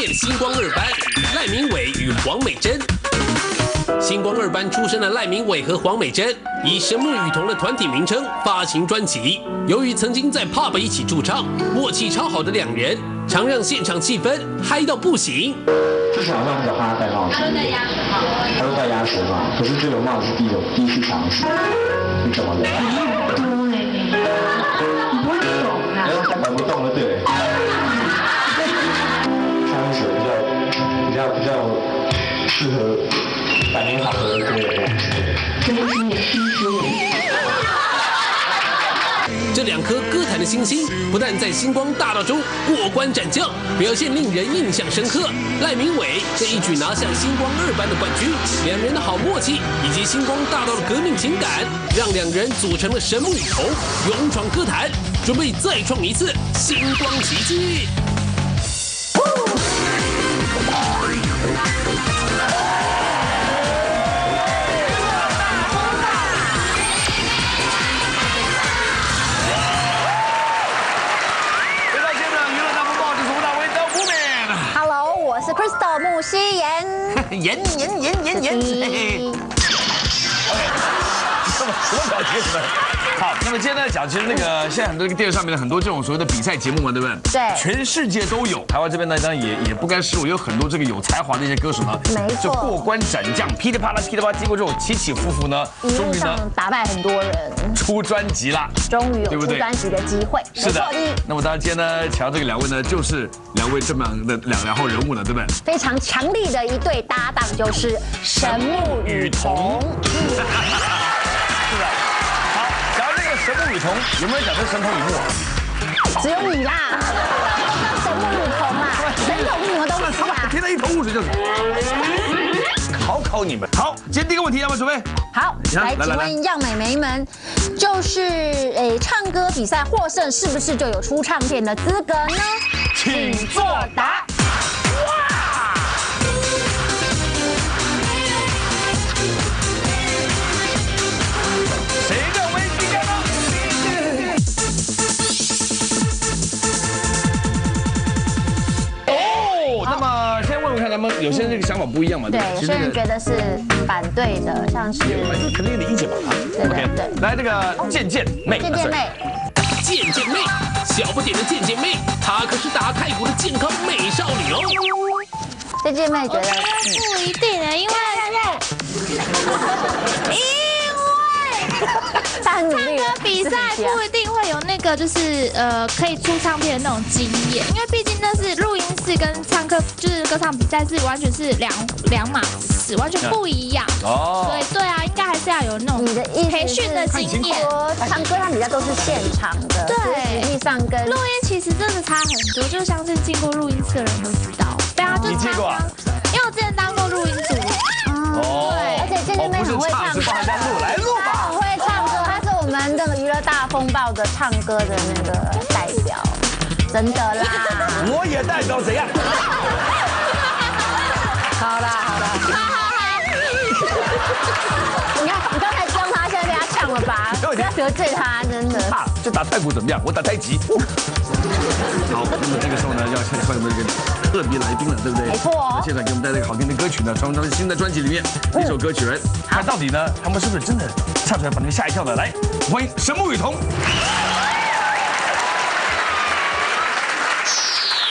届的星光二班赖明伟与黄美珍。星光二班出身的赖明伟和黄美珍以神木与瞳的团体名称发行专辑。由于曾经在 pub 一起驻唱，默契超好的两人，常让现场气氛嗨到不行。 这场上的他戴帽子，他都戴鸭舌帽，可是这个帽子第一次尝试，你怎么了？不会动啊？玩不动了，对。香水比较适合反应好的对。 这两颗歌坛的新星，不但在星光大道中过关斩将，表现令人印象深刻。赖明伟这一举拿下星光二班的冠军，两人的好默契以及星光大道的革命情感，让两人组成了神木与瞳，勇闯歌坛，准备再创一次星光奇迹。 我是 Crystal 木希妍， 妍，什么搞结什么？好，那么今天呢讲，其实那个现在很多电视上面的很多这种所谓的比赛节目嘛，对不对？ 对， 全世界都有。台湾这边呢，当然也不甘示弱，有很多这个有才华的一些歌手呢， 没错， 就过关斩将，噼里啪啦，经过这种起起伏伏呢， 终于呢打败很多人， 出专辑啦， 终于有出专辑的机会。 是的。那么当然今天呢，请到这个两位呢，就是两位这么的两号人物了，对不对？ 非常强力的一对搭档，就是神木与瞳。 是的。神木与瞳有没有讲成神童与木？ 只有你啦，神木与瞳啦，神童什么东西啊？ 听得一头雾水就是。考你们。好，今天第一个问题要不要准备？ 好，来，请问样美眉们，就是唱歌比赛获胜是不是就有出唱片的资格呢？ 请作答。他们有些人这个想法不一样嘛， 对，有些人觉得是反对的，像是肯定理解嘛。 对， 来这个健妹， 健妹，小不点的健妹，她可是打太鼓的健康美少女哦。 健妹觉得不一定的，因为唱歌比赛不一定会有那个就是可以出唱片的那种经验，因为毕竟那是录音室跟唱歌就是歌唱比赛是完全是两码子事，完全不一样。哦，所以对啊，应该还是要有那种培训的经验。 唱歌唱比赛都是现场的，对，实际上跟录音其实真的差很多，就相信进过录音室的人都知道。对啊，就你接过啊？ 因为我之前当过录音组。 哦，对，而且健妹很会唱歌， 来录吧。 很会唱歌，她是我们这个娱乐大风暴的唱歌的那个代表，真的啦。 我也代表怎样？ 好啦。你看，你刚才教他，现在被他呛了吧？不要得罪他，真的。 就打太鼓怎么样？我打太极。好，那么这个时候呢，要欢迎我们这个特别来宾了，对不对？ 没错。 现场给我们带来一个好听的歌曲呢，从他们新的专辑里面一首歌曲来，看到底呢，他们是不是真的唱出来把你们吓一跳的？来，欢迎神木与瞳。